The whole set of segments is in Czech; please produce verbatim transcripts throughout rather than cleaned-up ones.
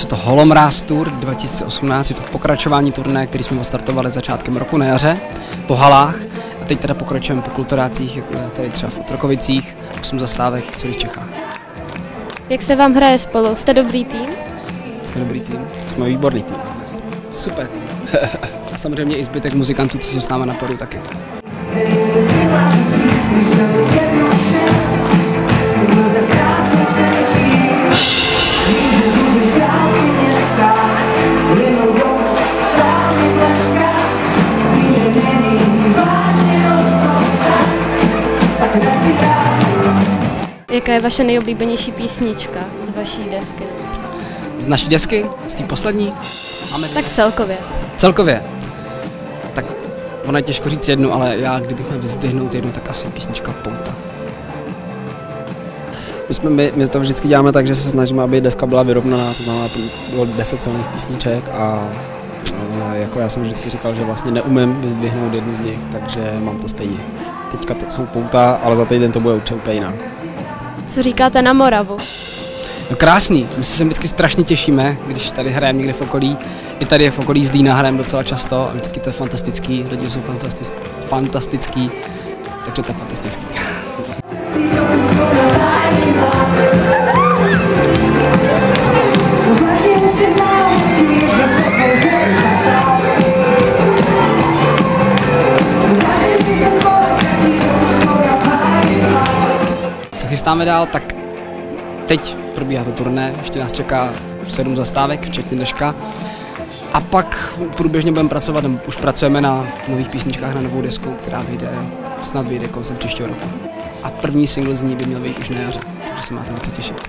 to Holomráz Tour dva tisíce osmnáct, je to pokračování turné, který jsme odstartovali začátkem roku na jaře po halách a teď teda pokračujeme po kulturácích, jako tady třeba v Otrokovicích, osm zastávek v celých Čechách. Jak se vám hraje spolu? Jste dobrý tým? Jsme dobrý tým, jsme výborný tým. Super tým. A samozřejmě i zbytek muzikantů, co jsou s námi na podu taky. Jaká je vaše nejoblíbenější písnička z vaší desky? Z naší desky? Z té poslední? Máme tak celkově. Celkově? Tak ono je těžko říct jednu, ale já kdybych měl vyzdvihnout jednu, tak asi písnička Pouta. My, jsme, my, my to vždycky děláme tak, že se snažíme, aby deska byla vyrovnaná, to znamená, to bylo deset celých písniček a, a jako já jsem vždycky říkal, že vlastně neumím vyzdvihnout jednu z nich, takže mám to stejně. Teďka to jsou Pouta, ale za týden to bude určitě úplně jiná. Co říkáte na Moravu? No krásný, my se sem vždycky strašně těšíme, když tady hrajeme někde v okolí. I tady je v okolí Zlína hrajeme docela často a vždycky to je fantastický, lidi jsou fantastický, takže to je fantastický. Co chystáme dál, tak teď probíhá to turné, ještě nás čeká sedm zastávek, včetně dneška. A pak průběžně budeme pracovat, už pracujeme na nových písničkách, na novou desku, která vyjde, snad vyjde koncem příštího roku. A první single z ní by měl být už na jaře, takže se máte na co těšit.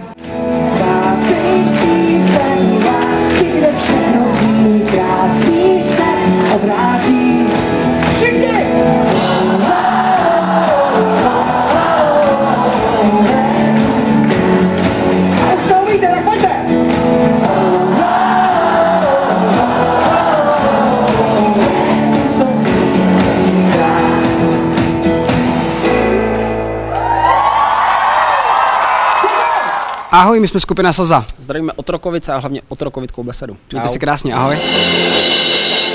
Ahoj, my jsme skupina Slza. Zdravíme Otrokovice a hlavně Otrokovickou besedu. Mějte si krásně, ahoj.